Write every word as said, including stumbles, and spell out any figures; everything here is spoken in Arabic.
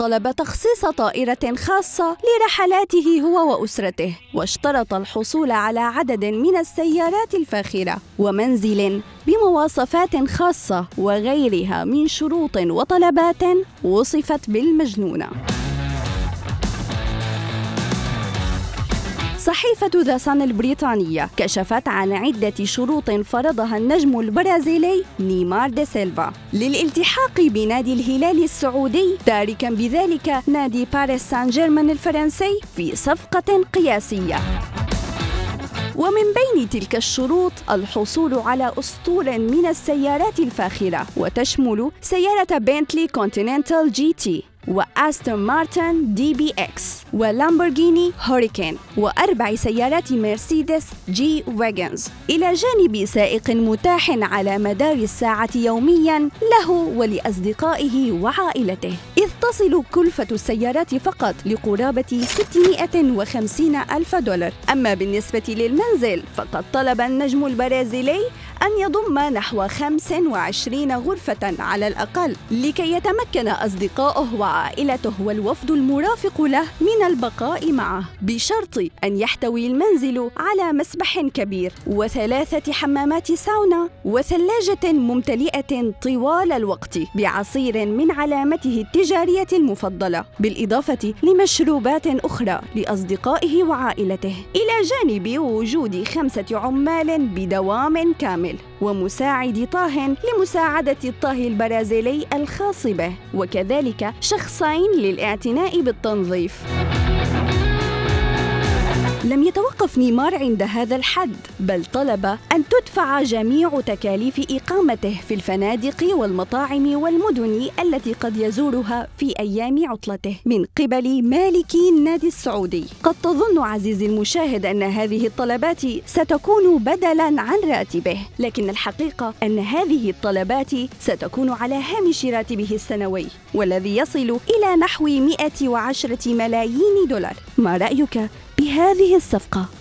طلب تخصيص طائرة خاصة لرحلاته هو وأسرته، واشترط الحصول على عدد من السيارات الفاخرة ومنزل بمواصفات خاصة وغيرها من شروط وطلبات وصفت بالمجنونة. صحيفة ذا صن البريطانية كشفت عن عدة شروط فرضها النجم البرازيلي نيمار دا سيلفا للالتحاق بنادي الهلال السعودي، تاركاً بذلك نادي باريس سان جيرمان الفرنسي في صفقة قياسية. ومن بين تلك الشروط الحصول على أسطول من السيارات الفاخرة، وتشمل سيارة بنتلي كونتيننتال جي تي وأستون مارتن دي بي إكس ولامبورغيني هوريكين وأربع سيارات مرسيدس جي واجنز، إلى جانب سائق متاح على مدار الساعة يومياً له ولأصدقائه وعائلته، إذ تصل كلفة السيارات فقط لقرابة ستمائة وخمسين ألف دولار. أما بالنسبة للمنزل فقد طلب النجم البرازيلي أن يضم نحو خمس وعشرين غرفة على الأقل، لكي يتمكن أصدقائه وعائلته والوفد المرافق له من البقاء معه، بشرط أن يحتوي المنزل على مسبح كبير وثلاثة حمامات ساونا وثلاجة ممتلئة طوال الوقت بعصير من علامته التجارية المفضلة، بالإضافة لمشروبات أخرى لأصدقائه وعائلته، إلى جانب وجود خمسة عمال بدوام كامل ومساعد طاه لمساعدة الطاهي البرازيلي الخاص به، وكذلك شخصين للاعتناء بالتنظيف. لم يتوقف نيمار عند هذا الحد، بل طلب أن تدفع جميع تكاليف إقامته في الفنادق والمطاعم والمدن التي قد يزورها في أيام عطلته من قبل مالكي النادي السعودي. قد تظن عزيزي المشاهد أن هذه الطلبات ستكون بدلاً عن راتبه، لكن الحقيقة أن هذه الطلبات ستكون على هامش راتبه السنوي، والذي يصل إلى نحو مئة وعشرة ملايين دولار. ما رأيك بهذه الصفقة؟